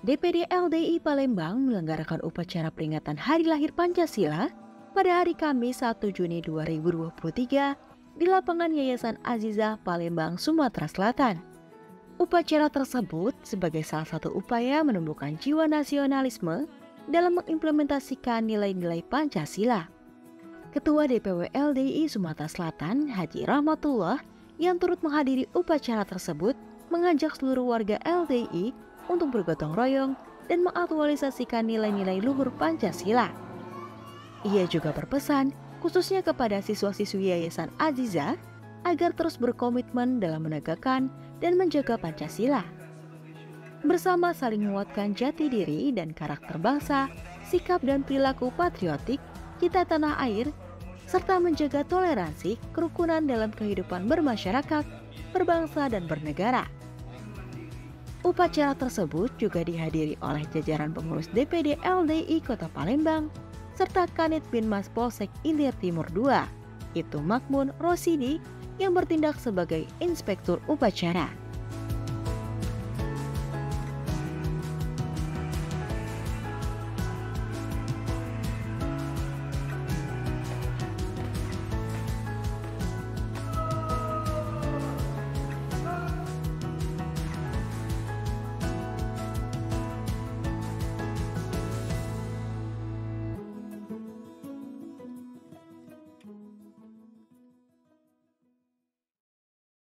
DPD LDI Palembang menyelenggarakan upacara peringatan Hari Lahir Pancasila pada hari Kamis 1 Juni 2023 di lapangan Yayasan Azizah Palembang, Sumatera Selatan. Upacara tersebut sebagai salah satu upaya menumbuhkan jiwa nasionalisme dalam mengimplementasikan nilai-nilai Pancasila. Ketua DPW LDI Sumatera Selatan, Haji Rahmatullah, yang turut menghadiri upacara tersebut, mengajak seluruh warga LDI untuk bergotong royong dan mengaktualisasikan nilai-nilai luhur Pancasila. Ia juga berpesan, khususnya kepada siswa-siswi Yayasan Azizah, agar terus berkomitmen dalam menegakkan dan menjaga Pancasila. Bersama saling menguatkan jati diri dan karakter bangsa, sikap dan perilaku patriotik, cinta tanah air, serta menjaga toleransi, kerukunan dalam kehidupan bermasyarakat, berbangsa dan bernegara. Upacara tersebut juga dihadiri oleh jajaran pengurus DPD LDI Kota Palembang, serta Kanit Binmas Polsek Ilir Timur II, itu Makmun Rosidi, yang bertindak sebagai inspektur upacara.